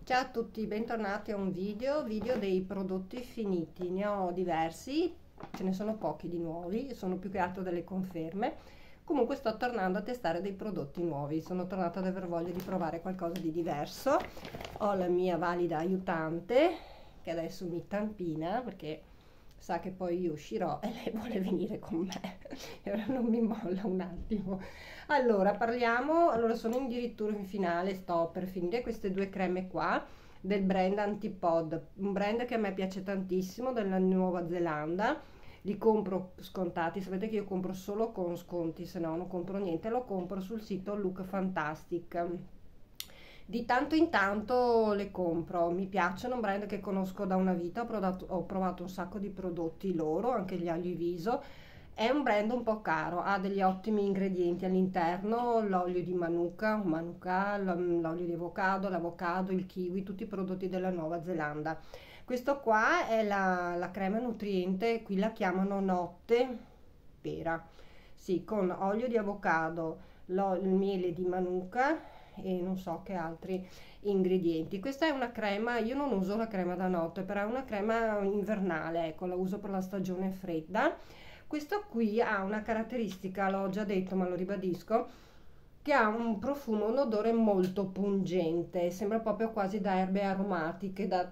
Ciao a tutti, bentornati a un video dei prodotti finiti. Ne ho diversi, ce ne sono pochi di nuovi, sono più che altro delle conferme. Comunque sto tornando a testare dei prodotti nuovi, sono tornata ad aver voglia di provare qualcosa di diverso. Ho la mia valida aiutante che adesso mi tampina perché sa che poi io uscirò e lei vuole venire con me e ora non mi molla un attimo. Allora, parliamo, allora sono addirittura in finale, sto per finire queste due creme qua del brand Antipod, un brand che a me piace tantissimo, della Nuova Zelanda. Li compro scontati, sapete che io compro solo con sconti, se no non compro niente, lo compro sul sito Look Fantastic. Di tanto in tanto le compro, mi piacciono, un brand che conosco da una vita, ho provato un sacco di prodotti loro, anche gli oli viso. È un brand un po' caro, ha degli ottimi ingredienti all'interno, l'olio di Manuka, l'olio di avocado, l'avocado, il kiwi, tutti i prodotti della Nuova Zelanda. Questo qua è la crema nutriente, qui la chiamano notte pera, sì, con olio di avocado, il miele di Manuka e non so che altri ingredienti. Questa è una crema, io non uso la crema da notte, però è una crema invernale, ecco, la uso per la stagione fredda. Questo qui ha una caratteristica, l'ho già detto ma lo ribadisco, che ha un profumo, un odore molto pungente, sembra proprio quasi da erbe aromatiche da,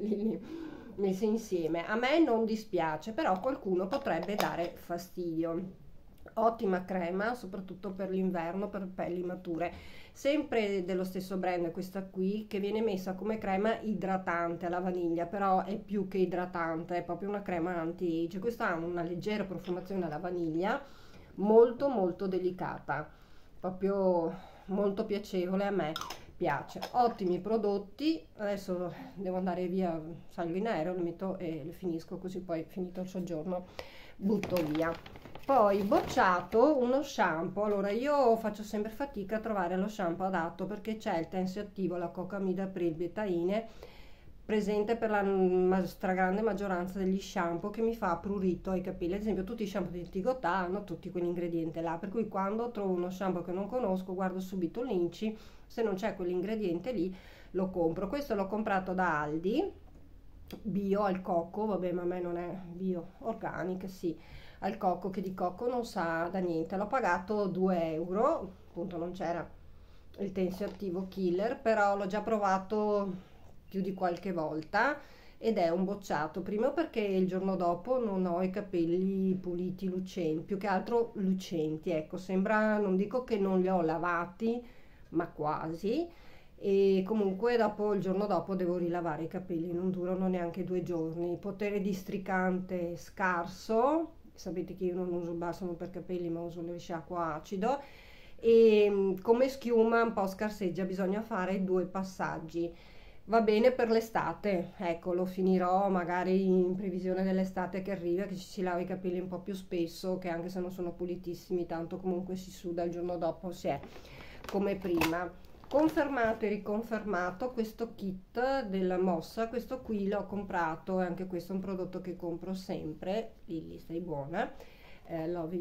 messe insieme. A me non dispiace, però a qualcuno potrebbe dare fastidio. Ottima crema, soprattutto per l'inverno, per pelli mature. Sempre dello stesso brand questa qui, che viene messa come crema idratante alla vaniglia, però è più che idratante, è proprio una crema anti-age. Questa ha una leggera profumazione alla vaniglia, molto molto delicata, proprio molto piacevole, a me piace. Ottimi prodotti, adesso devo andare via, salgo in aereo, le metto e le finisco, così poi finito il soggiorno butto via. Poi bocciato uno shampoo. Allora io faccio sempre fatica a trovare lo shampoo adatto perché c'è il tensioattivo, la cocamida betaine, presente per la stragrande maggioranza degli shampoo, che mi fa prurito ai capelli. Ad esempio tutti i shampoo di Tigotà hanno tutti quell'ingrediente là, per cui quando trovo uno shampoo che non conosco guardo subito l'inci, se non c'è quell'ingrediente lì lo compro. Questo l'ho comprato da Aldi, bio al cocco, vabbè, ma a me non è bio, organic, sì, al cocco, che di cocco non sa da niente. L'ho pagato 2 euro, appunto non c'era il tensioattivo killer, però l'ho già provato più di qualche volta ed è un bocciato. Primo perché il giorno dopo non ho i capelli puliti, lucenti, più che altro lucenti, ecco, sembra, non dico che non li ho lavati, ma quasi. E comunque dopo, il giorno dopo devo rilavare i capelli, non durano neanche 2 giorni. Potere districante scarso, sapete che io non uso il balsamo per capelli ma uso il risciacquo acido, e come schiuma un po' scarseggia, bisogna fare 2 passaggi. Va bene per l'estate, ecco, lo finirò magari in previsione dell'estate che arriva, che ci si lava i capelli un po' più spesso, che anche se non sono pulitissimi tanto comunque si suda il giorno dopo, si è come prima. Confermato e riconfermato questo kit della Mossa, questo qui l'ho comprato, e anche questo è un prodotto che compro sempre. Lilly, stai buona, Love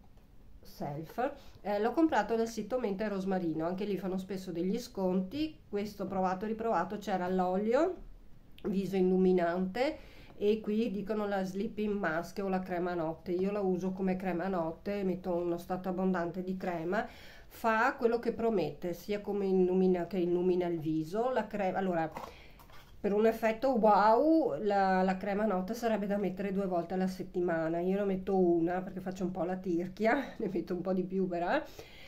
Yourself. L'ho comprato dal sito Menta e Rosmarino, anche lì fanno spesso degli sconti. Questo provato e riprovato, c'era l'olio viso illuminante e qui dicono la sleeping mask o la crema notte. Io la uso come crema notte, metto uno strato abbondante di crema, fa quello che promette, sia come illumina, che illumina il viso. La crema, allora, per un effetto wow, la crema notte sarebbe da mettere 2 volte alla settimana. Io ne metto una perché faccio un po' la tirchia, ne metto un po' di più però,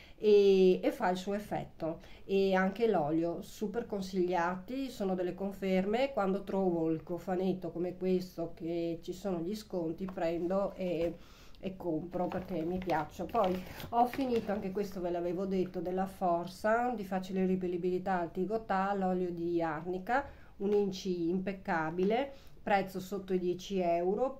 e fa il suo effetto. E anche l'olio, super consigliati, sono delle conferme. Quando trovo il cofanetto come questo che ci sono gli sconti, prendo e compro perché mi piacciono. Poi ho finito, anche questo ve l'avevo detto, della Forza di facile ripelibilità al Tigotà, l'olio di arnica, un inci impeccabile, prezzo sotto i 10 euro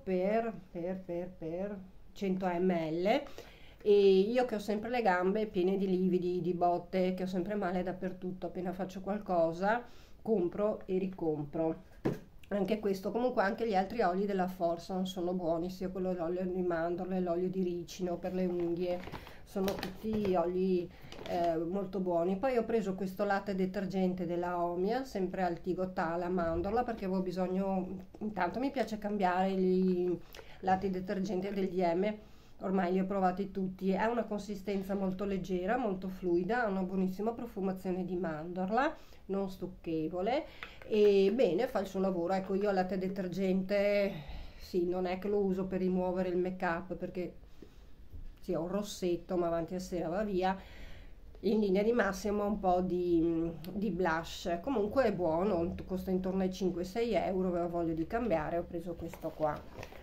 per 100 ml. E io che ho sempre le gambe piene di lividi, di botte, che ho sempre male dappertutto, appena faccio qualcosa compro e ricompro. Anche questo, comunque anche gli altri oli della Forson sono buoni, sia quello dell'olio di mandorle, l'olio di ricino per le unghie, sono tutti oli molto buoni. Poi ho preso questo latte detergente della Omia, sempre al Tigotà alla mandorla, perché avevo bisogno, intanto mi piace cambiare i latti detergenti degli M, ormai li ho provati tutti, ha una consistenza molto leggera, molto fluida, ha una buonissima profumazione di mandorla, non stucchevole e bene, fa il suo lavoro. Ecco, io il latte detergente sì, non è che lo uso per rimuovere il make up, perché sì, ho un rossetto ma avanti a sera va via. In linea di massima un po' di blush, comunque è buono, costa intorno ai 5-6 euro, avevo voglia di cambiare, ho preso questo qua.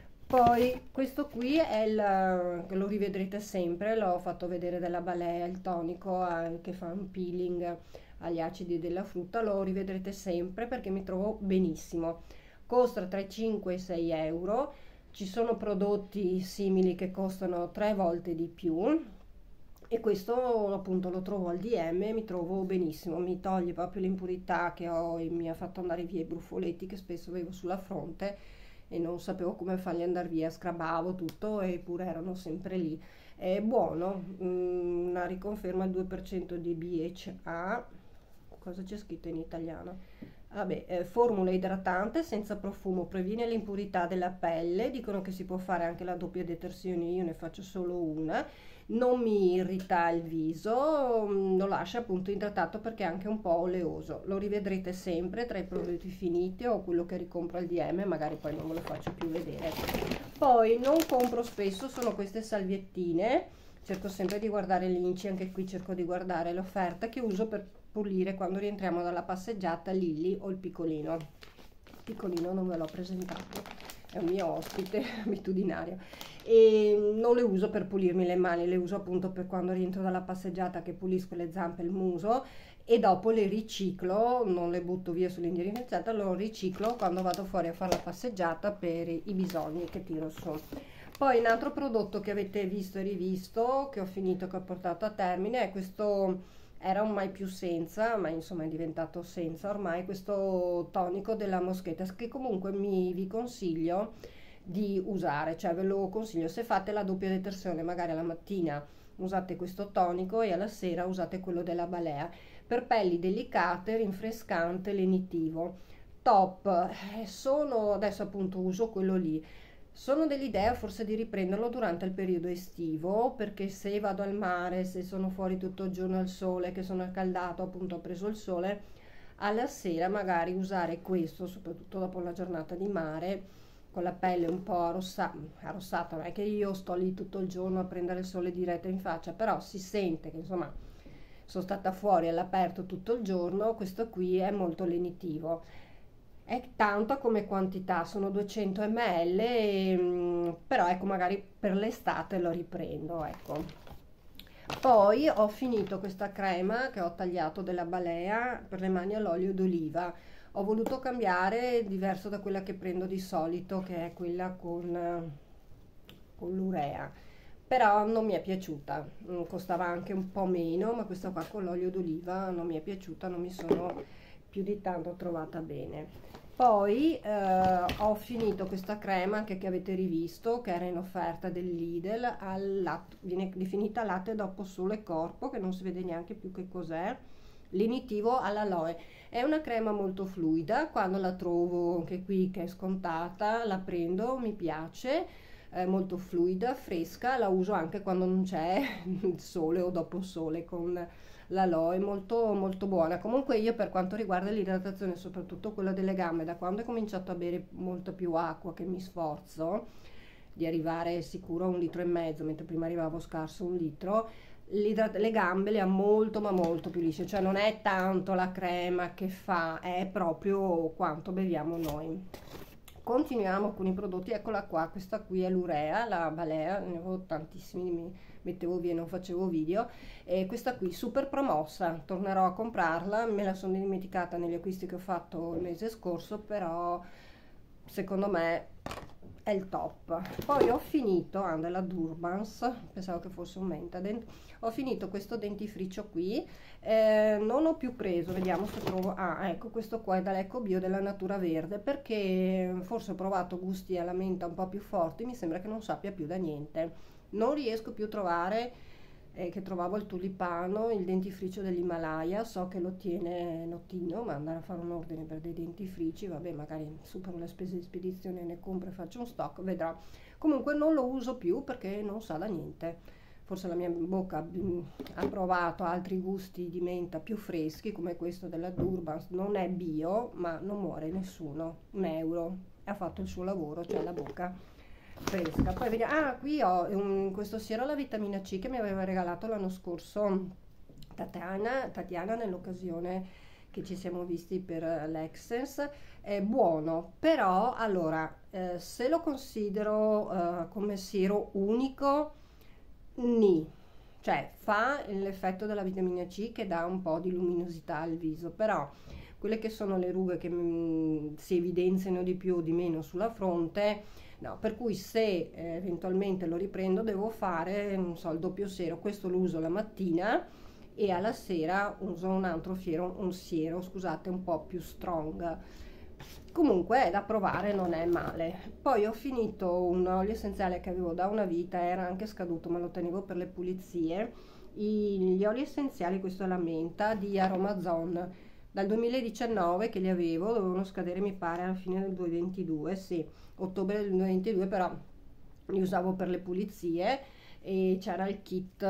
Poi questo qui è il che lo rivedrete sempre, l'ho fatto vedere della Balea, il tonico che fa un peeling agli acidi della frutta, lo rivedrete sempre perché mi trovo benissimo. Costa tra i 5 e i 6 euro, ci sono prodotti simili che costano 3 volte di più e questo appunto lo trovo al DM e mi trovo benissimo, mi toglie proprio l'impurità che ho e mi ha fatto andare via i brufoletti che spesso avevo sulla fronte e non sapevo come farli andare via, scrabavo tutto eppure erano sempre lì. È buono, una riconferma al 2% di BHA, cosa c'è scritto in italiano? Vabbè, formula idratante senza profumo, previene l'impurità della pelle, dicono che si può fare anche la doppia detersione, io ne faccio solo una, non mi irrita il viso, lo lascia appunto idratato perché è anche un po' oleoso. Lo rivedrete sempre tra i prodotti finiti o quello che ricompro al DM, magari poi non ve lo faccio più vedere. Poi non compro spesso, sono queste salviettine, cerco sempre di guardare l'INCI, anche qui cerco di guardare l'offerta che uso per pulire quando rientriamo dalla passeggiata, Lilli o il piccolino. Il piccolino non ve l'ho presentato, è un mio ospite abitudinario e non le uso per pulirmi le mani, le uso appunto per quando rientro dalla passeggiata che pulisco le zampe e il muso e dopo le riciclo, non le butto via sull'indirizzata, lo riciclo quando vado fuori a fare la passeggiata per i bisogni che tiro su. Poi un altro prodotto che avete visto e rivisto, che ho finito, che ho portato a termine, è questo, era un mai più senza, ma insomma è diventato senza ormai, questo tonico della Moschetas, che comunque vi consiglio di usare, cioè ve lo consiglio, se fate la doppia detersione, magari alla mattina usate questo tonico e alla sera usate quello della Balea, per pelli delicate, rinfrescante, lenitivo, top. Sono, adesso appunto uso quello lì. Sono dell'idea forse di riprenderlo durante il periodo estivo, perché se vado al mare, se sono fuori tutto il giorno al sole, che sono accaldato, appunto ho preso il sole, alla sera magari usare questo, soprattutto dopo una giornata di mare, con la pelle un po' arrossata, non è che io sto lì tutto il giorno a prendere il sole diretto in faccia, però si sente che insomma sono stata fuori all'aperto tutto il giorno, questo qui è molto lenitivo. È tanta come quantità, sono 200 ml, però ecco magari per l'estate lo riprendo, ecco. Poi ho finito questa crema che ho tagliato della Balea per le mani all'olio d'oliva. Ho voluto cambiare, diverso da quella che prendo di solito, che è quella con l'urea, però non mi è piaciuta, costava anche un po' meno, ma questa qua con l'olio d'oliva non mi è piaciuta, non mi sono più di tanto trovata bene. Poi ho finito questa crema anche che avete rivisto, che era in offerta del Lidl, viene definita latte dopo sole e corpo, che non si vede neanche più che cos'è, lenitivo all'aloe. È una crema molto fluida, quando la trovo anche qui che è scontata la prendo, mi piace, è molto fluida, fresca, la uso anche quando non c'è il sole o dopo sole con l'aloe, molto molto buona. Comunque io per quanto riguarda l'idratazione, soprattutto quella delle gambe, da quando ho cominciato a bere molto più acqua, che mi sforzo di arrivare sicuro a 1,5 litri, mentre prima arrivavo scarso 1 litro, le gambe le ha molto ma molto più lisce, cioè non è tanto la crema che fa, è proprio quanto beviamo noi. Continuiamo con i prodotti, eccola qua, questa qui è l'urea, la Balea, ne avevo tantissimi, mi mettevo via, non facevo video, e questa qui super promossa, tornerò a comprarla, me la sono dimenticata negli acquisti che ho fatto il mese scorso, però secondo me è il top. Poi ho finito della Durbans, pensavo che fosse un Mentadent. Ho finito questo dentifricio qui, non ho più preso, vediamo se trovo, ecco, questo qua è dall'Eco Bio della Natura Verde, perché forse ho provato gusti alla menta un po' più forti, mi sembra che non sappia più da niente. Non riesco più a trovare, che trovavo il tulipano, il dentifricio dell'Himalaya, so che lo tiene Notino, ma andare a fare un ordine per dei dentifrici, vabbè, magari supero le spese di spedizione, ne compro e faccio un stock, vedrò. Comunque non lo uso più perché non sa da niente. Forse la mia bocca ha provato altri gusti di menta più freschi, come questo della Durbans, non è bio, ma non muore nessuno, un euro, ha fatto il suo lavoro, cioè la bocca fresca. Poi vediamo, qui ho questo siero alla vitamina C che mi aveva regalato l'anno scorso Tatiana nell'occasione che ci siamo visti per l'Excess. È buono, però allora se lo considero come siero unico, cioè fa l'effetto della vitamina C che dà un po' di luminosità al viso, però quelle che sono le rughe che si evidenziano di più o di meno sulla fronte, no, per cui se eventualmente lo riprendo devo fare, non so, il doppio siero. Questo lo uso la mattina e alla sera uso un altro siero, scusate, un po' più strong. Comunque è da provare, non è male. Poi ho finito un olio essenziale che avevo da una vita, era anche scaduto ma lo tenevo per le pulizie, gli oli essenziali, questo è la menta di Aromazone, dal 2019 che li avevo, dovevano scadere mi pare alla fine del 2022, sì, ottobre del 2022, però li usavo per le pulizie e c'era il kit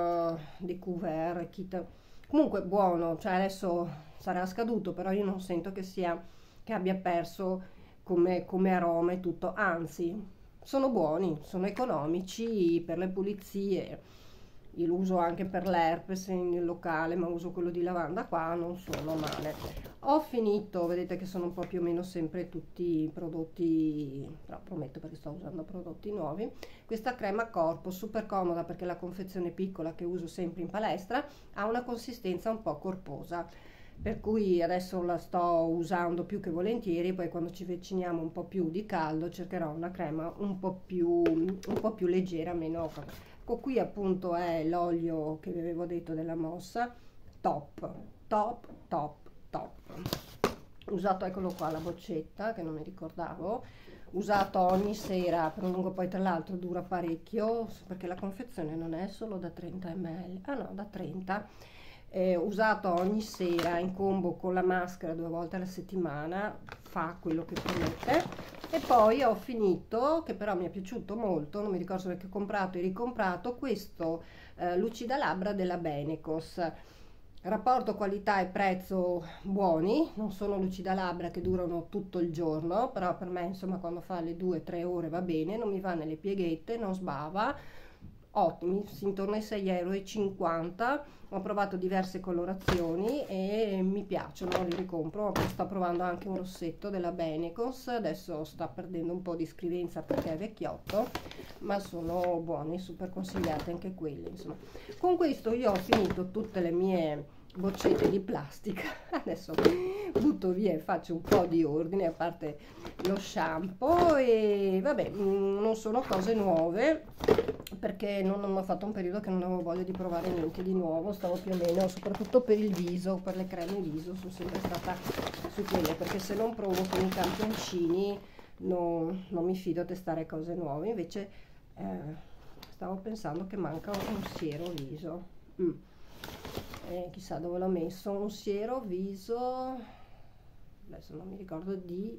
di couvert, kit comunque buono, cioè adesso sarà scaduto, però io non sento che abbia perso come aroma e tutto, anzi sono buoni, sono economici per le pulizie. Io lo uso anche per l'herpes nel locale, ma uso quello di lavanda qua, non sono male. Ho finito, vedete che sono un po' più o meno sempre tutti prodotti, però prometto perché sto usando prodotti nuovi. Questa crema corpo, super comoda perché la confezione piccola che uso sempre in palestra ha una consistenza un po' corposa, per cui adesso la sto usando più che volentieri, poi quando ci avviciniamo un po' più di caldo cercherò una crema un po' più leggera, meno. Ecco, qui appunto è l'olio che vi avevo detto della Mossa, top, top, top, top. Usato, eccolo qua, la boccetta che non mi ricordavo, usato ogni sera per un lungo, poi tra l'altro dura parecchio perché la confezione non è solo da 30 ml, ah no, da 30. Usato ogni sera in combo con la maschera 2 volte alla settimana, fa quello che promette. E poi ho finito, che però mi è piaciuto molto, non mi ricordo perché ho comprato e ricomprato, questo lucida labbra della Benecos. Rapporto qualità e prezzo buoni, non sono lucida labbra che durano tutto il giorno, però per me insomma quando fa le 2-3 ore va bene, non mi va nelle pieghette, non sbava, ottimi, intorno ai 6,50 €. Ho provato diverse colorazioni e mi piacciono, li ricompro. Sto provando anche un rossetto della Benecos, adesso sta perdendo un po' di scrivenza perché è vecchiotto, ma sono buoni, super consigliati anche quelli, insomma. Con questo io ho finito tutte le mie boccette di plastica, adesso butto via e faccio un po' di ordine, a parte lo shampoo, e vabbè, non sono cose nuove perché non ho fatto un periodo che non avevo voglia di provare niente di nuovo, stavo più o meno, soprattutto per il viso, per le creme viso, sono sempre stata su quelle, perché se non provo con i campioncini non mi fido a testare cose nuove. Invece stavo pensando che manca un siero viso, chissà dove l'ho messo, un siero viso, adesso non mi ricordo, di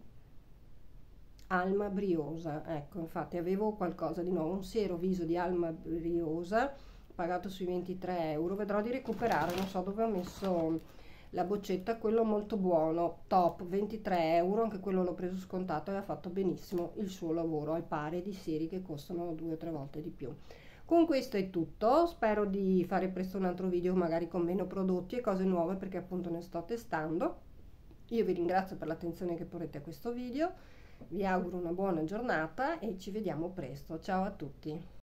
Alma Briosa, ecco, infatti avevo qualcosa di nuovo, un siero viso di Alma Briosa pagato sui 23 €, vedrò di recuperare, non so dove ho messo la boccetta, quello molto buono, top, 23 €, anche quello l'ho preso scontato e ha fatto benissimo il suo lavoro, al pari di sieri che costano 2 o 3 volte di più. Con questo è tutto, spero di fare presto un altro video magari con meno prodotti e cose nuove perché appunto ne sto testando. Io vi ringrazio per l'attenzione che porrete a questo video, vi auguro una buona giornata e ci vediamo presto, ciao a tutti!